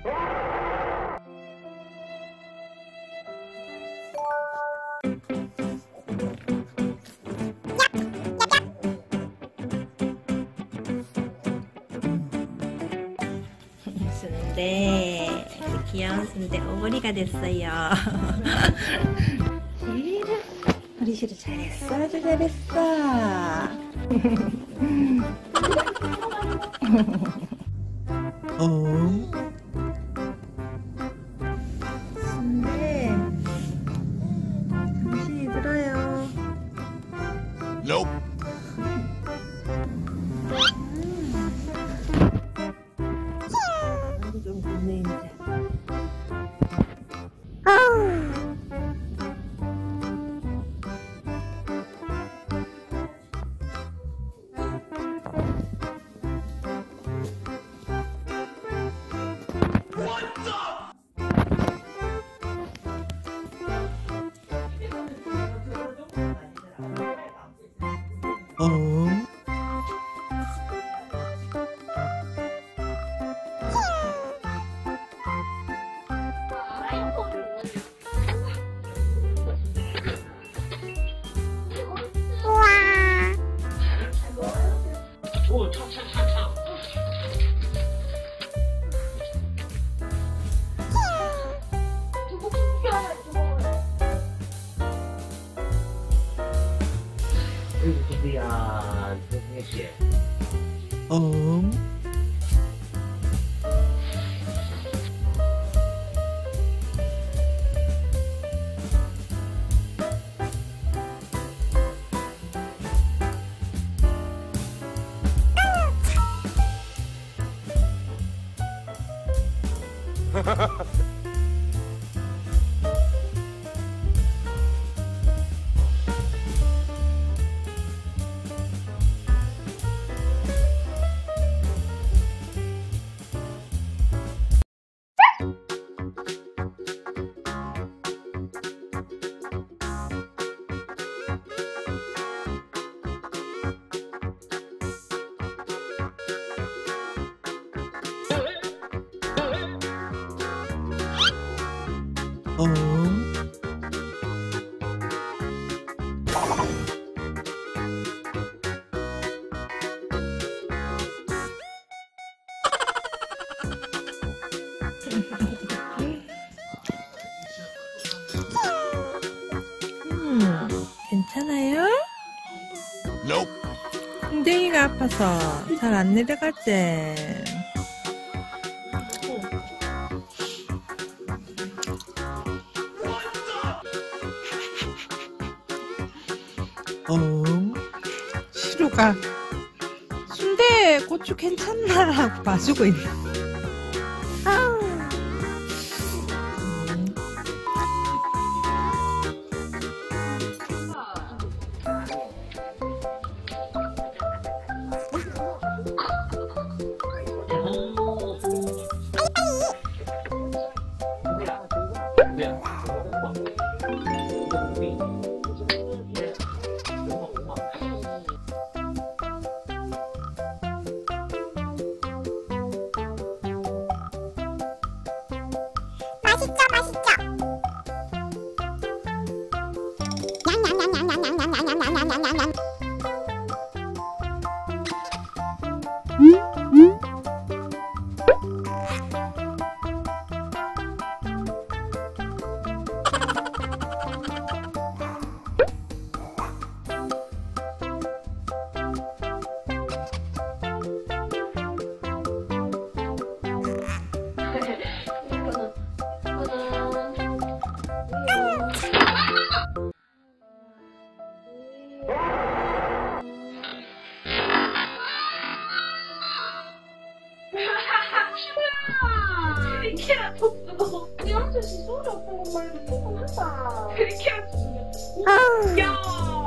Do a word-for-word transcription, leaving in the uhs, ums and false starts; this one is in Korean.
순대, 귀여운 순대 오버리가 됐어요. 시루, 우리 시루 잘했어, 아주 잘했어. 어? 순대, 정신이 들어요. Nope. 좀 좋네 이제. 어? 오, 차차차차. 아이고, 누구야, 누구지? 어? 어? 음, 괜찮아요? Nope. 엉덩이가 아파서 잘 안 내려가지. 어? 시루가 순대 고추 괜찮나 하고 봐주고 있네. 아우. 음. 맛있죠, 맛있죠. 냥냥냥냥냥냥냥냥냥냥냥냥냥. 트리케라톱스 이 아저씨 소리 없는 거 말고 조금 한다. 트리케라톱스. 아우. 야.